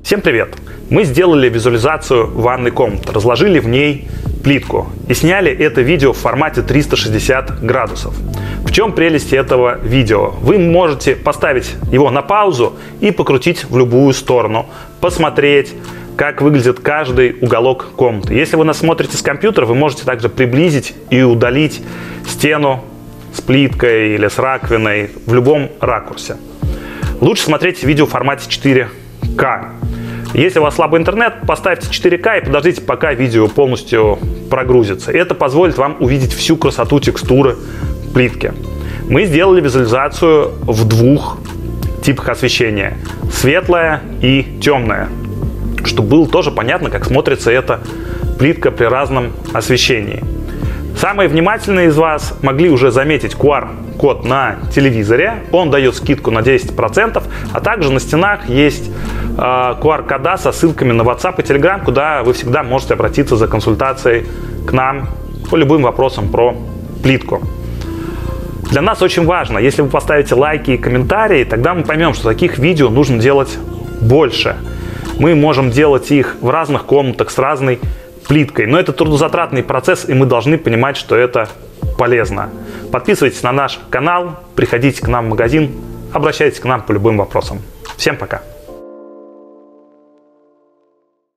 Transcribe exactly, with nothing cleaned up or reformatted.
Всем привет! Мы сделали визуализацию ванной комнаты, разложили в ней плитку и сняли это видео в формате триста шестьдесят градусов. В чем прелесть этого видео? Вы можете поставить его на паузу и покрутить в любую сторону, посмотреть, как выглядит каждый уголок комнаты. Если вы нас смотрите с компьютера, вы можете также приблизить и удалить стену с плиткой или с раковиной в любом ракурсе. Лучше смотреть видео в формате четыре ка. Если у вас слабый интернет, поставьте четыре ка и подождите, пока видео полностью прогрузится. Это позволит вам увидеть всю красоту текстуры плитки. Мы сделали визуализацию в двух типах освещения: светлое и темное, чтобы было тоже понятно, как смотрится эта плитка при разном освещении. Самые внимательные из вас могли уже заметить ку ар-код на телевизоре. Он дает скидку на десять процентов, а также на стенах есть э, ку ар-кода со ссылками на WhatsApp и Telegram, куда вы всегда можете обратиться за консультацией к нам по любым вопросам про плитку. Для нас очень важно, если вы поставите лайки и комментарии, тогда мы поймем, что таких видео нужно делать больше. Мы можем делать их в разных комнатах с разной плиткой, но это трудозатратный процесс, и мы должны понимать, что это полезно. Подписывайтесь на наш канал, приходите к нам в магазин, обращайтесь к нам по любым вопросам. Всем пока!